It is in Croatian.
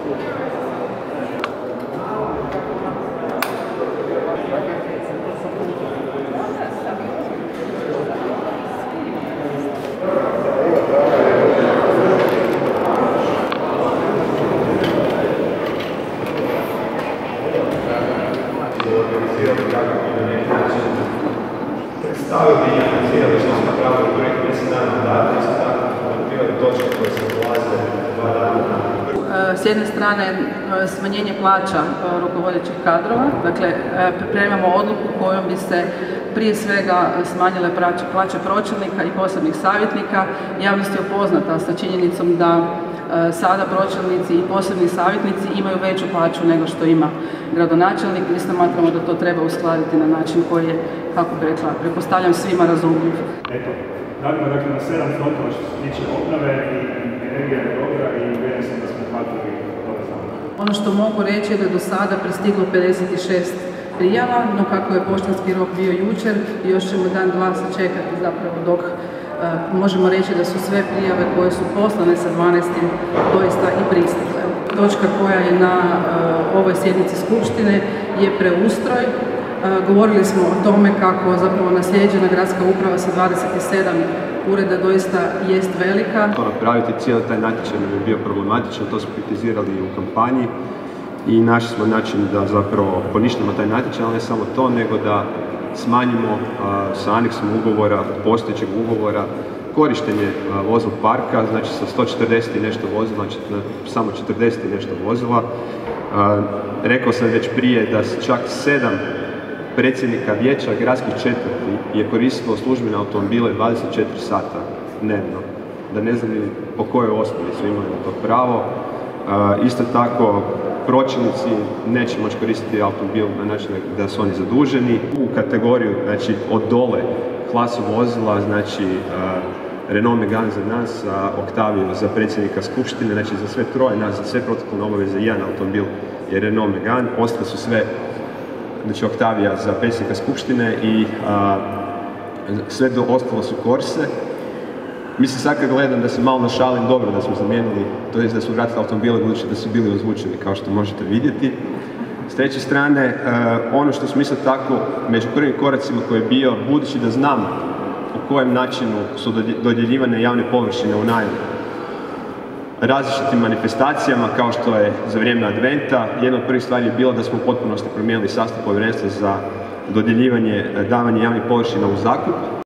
Predstaviti i analizirali što smo napravili u projektu mjesec dana mandata, isto tako odkrivali točke koje se dolaze 2 dana. S jedne strane smanjenje plaća rukovodećih kadrova, dakle pripremamo odluku kojom bi se prije svega smanjile plaće pročelnika i posebnih savjetnika. Javnost je upoznata sa činjenicom da sada pročelnici i posebni savjetnici imaju veću plaću nego što ima gradonačelnik. Mi smatramo da to treba uskladiti na način koji je, kako bi rekla, pretpostavljam svima razumljiv. Eto, radimo dakle na 7 frontova što se tiče obnove i energija je dobra i uvjeren sam da smo hvatili dobro znamo. Ono što mogu reći je da je do sada pristiglo 56 prijava, no kako je poštanski rok bio jučer, još ćemo dan, dva sačekati zapravo dok možemo reći da su sve prijave koje su poslane sa 12. doista i pristigle. Točka koja je na ovoj sjednici skupštine je preustroj. Govorili smo o tome kako zapravo naslijeđena gradska uprava sa 27 ureda doista jest velika. To napraviti, cijeli taj natječaj nam je bio problematičan, to smo kritizirali i u kampanji i našli smo način da zapravo poništimo taj natječaj, ali ne samo to, nego da smanjimo sa aneksom ugovora, postojećeg ugovora, korištenje voznog parka, znači sa 140 i nešto vozila, znači samo 40 i nešto vozila. Rekao sam već prije da se čak 7 predsjednika vijeća gradskih četvrti je koristilo službene automobile 24 sata dnevno. Da ne znam po kojoj osnovi su imali na to pravo. Isto tako, pročelnici neće moći koristiti automobil na način da su oni zaduženi. U kategoriju, znači od dole, klasu vozila, znači Renault Megane za nas, Octavio za predsjednika skupštine, znači za sve troje nas, za sve protokolne obaveze, jedan automobil je Renault Megane, ostale su sve, znači Octavia za predsjednika skupštine i sve ostalo su Corse. Mislim, sad kad gledam da se malo našalim, dobro da smo zamijenili, to je da su vratili automobile budući da su bili ozvučeni, kao što možete vidjeti. S treće strane, ono što smo isto tako među prvim koracima koji je bio, budući da znam u kojem načinu su dodjeljivane javne površine u najam različitim manifestacijama, kao što je za vrijeme adventa, jedna od prvih stvari je bilo da smo u potpunosti promijenili sastav povjerenstva za dodjeljivanje, davanje javnih površina u zakup.